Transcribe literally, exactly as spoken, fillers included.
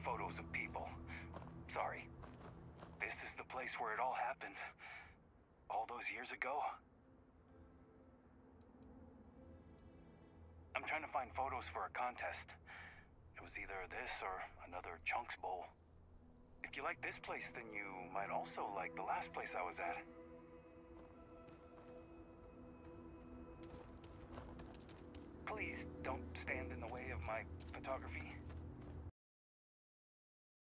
photos of people. Sorry. This is the place where it all happened. All those years ago. I'm trying to find photos for a contest. It was either this or another Chunks Bowl. If you like this place, then you might also like the last place I was at. Please don't stand in the way of my photography.